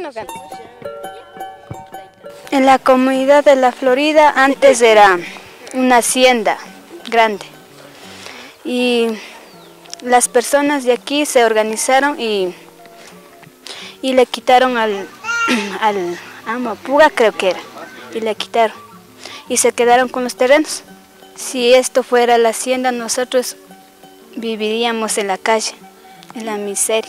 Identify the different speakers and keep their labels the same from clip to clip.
Speaker 1: En la comunidad de La Florida antes era una hacienda grande y las personas de aquí se organizaron y le quitaron al Amapuga, creo que era, y le quitaron y se quedaron con los terrenos. Si esto fuera la hacienda, nosotros viviríamos en la calle, en la miseria.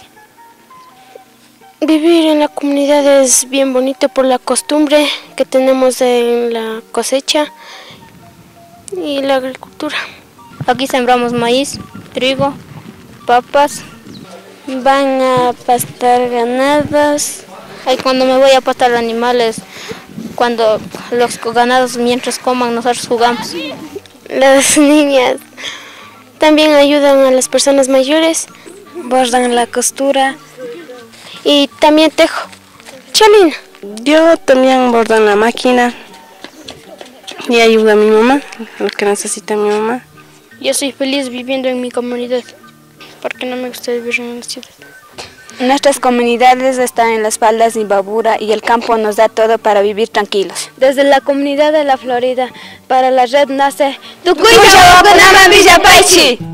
Speaker 2: Vivir en la comunidad es bien bonito por la costumbre que tenemos en la cosecha y la agricultura.
Speaker 3: Aquí sembramos maíz, trigo, papas.
Speaker 2: Van a pastar ganados.
Speaker 3: Ahí cuando me voy a pastar animales, cuando los ganados mientras coman nosotros jugamos.
Speaker 2: Las niñas también ayudan a las personas mayores,
Speaker 1: bordan la costura
Speaker 2: y también tejo. Chalina.
Speaker 4: Yo también bordo en la máquina y ayudo a mi mamá, lo que necesita mi mamá.
Speaker 2: Yo soy feliz viviendo en mi comunidad, porque no me gusta vivir en la ciudad.
Speaker 1: Nuestras comunidades están en las faldas de Imbabura y el campo nos da todo para vivir tranquilos.
Speaker 2: Desde la comunidad de La Florida, para la red nace
Speaker 1: Tucuy Villa Paichi.